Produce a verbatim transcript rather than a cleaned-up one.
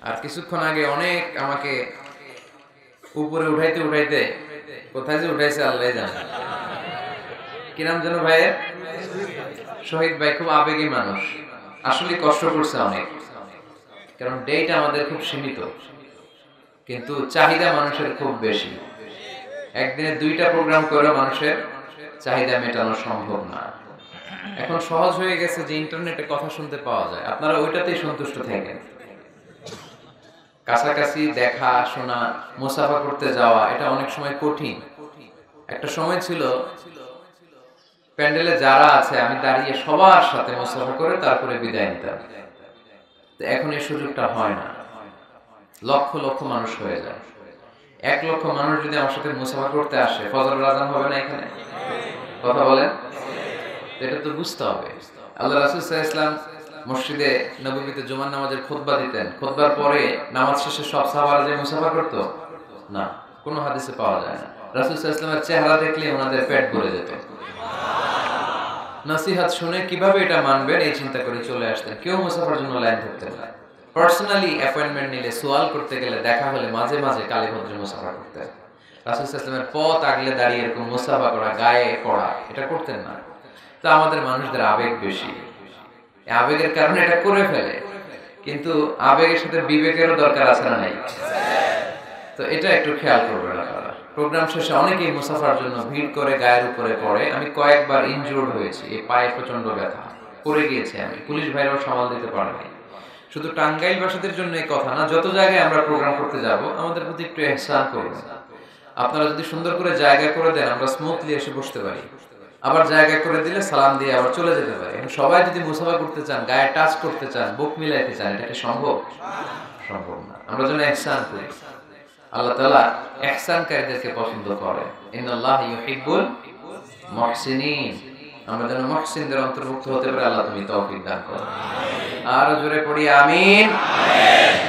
আর কিছুক্ষণ আগে অনেক আমাকে উপরে উঠাইতে উঠাইতে কোথায় যে উঠাইছে আল্লাহ জানে। কি নাম যেন ভাইয়ের? শহীদ ভাই। খুব আবেগী মানুষ, আসলে কষ্ট করছে অনেক, কারণ ডেট আমাদের খুব সীমিত, কিন্তু চাহিদা মানুষের খুব বেশি। একদিনে দুইটা প্রোগ্রাম করে মানুষের চাহিদা মেটানো সম্ভব না। এখন সহজ হয়ে গেছে যে ইন্টারনেটে কথা শুনতে পাওয়া যায়, আপনারা ওইটাতেই সন্তুষ্ট থাকেন। কাছাকাছি দেখা শোনা, মুসাফা করতে যাওয়া, এটা অনেক সময় কঠিন। একটা সময় ছিল প্যান্ডেলে যারা আছে আমি দাঁড়িয়ে সবার সাথে মুসাফা করে তারপরে বিদায় নিতাম। তো এখন এই সুযোগটা হয় না, লক্ষ লক্ষ মানুষ হয়ে যায়। এক লক্ষ মানুষ যদি আমার সাথে মুসাফা করতে আসে, ফজরের আযান হবে না এখানে? কথা বলেন। এটা তো বুঝতে হবে। আল্লাহ রাসূল সাল্লাল্লাহু আলাইহি ওয়াসাল্লাম মসজিদে নববীতে জুমার নামাজের খুতবা দিতেন, খুতবার পরে নামাজ শেষে সব সাহাবারা যে মুসাফা করত না, কোনো হাদিসে পাওয়া যায় না। রাসূল সাল্লাল্লাহু আলাইহি ওয়াসাল্লামের চেহারা দেখলে ওনাদের পেট ভরে যেত। নসিহত শুনে কিভাবে এটা মানবেন এই চিন্তা করে চলে আসতেন। কেউ মুসাফার জন্য লাইন ধরতেন না। পার্সোনালি অ্যাপয়েন্টমেন্ট নিলে, সোয়াল করতে গেলে, দেখা হলে মাঝে মাঝে কালীভদ্রে মুসাফা করতেন। রাসূল সাল্লাল্লাহু আলাইহি ওয়াসাল্লামের পথ আগলে দাঁড়িয়ে এরকম মুসাফা করা, গায়ে পড়া, এটা করতেন না। তো আমাদের মানুষদের আবেগ বেশি, আবেগের কারণে এটা করে ফেলে, কিন্তু আবেগের সাথে বিবেকেরও দরকার আছে না নাই? তো এটা একটু খেয়াল করবেন আপনারা। প্রোগ্রাম শেষে অনেকেই মুসাফার জন্য ভিড় করে গায়ের উপরে পড়ে। আমি কয়েকবার ইনজুর্ড হয়েছি, এই পায়ে প্রচন্ড ব্যথা, পড়ে গিয়েছি আমি, পুলিশ ভাইরাও সামাল দিতে পারে নাই। শুধু টাঙ্গাইল বাসীদের জন্য এই কথা না, যত জায়গায় আমরা প্রোগ্রাম করতে যাব আমাদের প্রতি একটু ইহসান করবেন। আপনারা যদি সুন্দর করে জায়গা করে দেন, আমরা স্মুথলি এসে বসতে পারি। আবার জায়গা করে দিলে সালাম দিয়ে আবার চলে যেতে পারে। সবাই যদি মুসাফা করতে চান, গায়ে টাচ করতে চান, বুক মিলাইতে চান, এটা কি সম্ভব? সম্ভব না। আমরা যেন ইহসান করি। আল্লাহ তাআলা ইহসানকারীদেরকে পছন্দ করেন। ইন্নাল্লাহা ইউহিব্বুল মুহসিনিন। আমরা যেন মুহসিনদের অন্তর্ভুক্ত হতে পারি। আল্লাহ তুমি তৌফিক দান করো। আর জোরে পড়ি আমিন।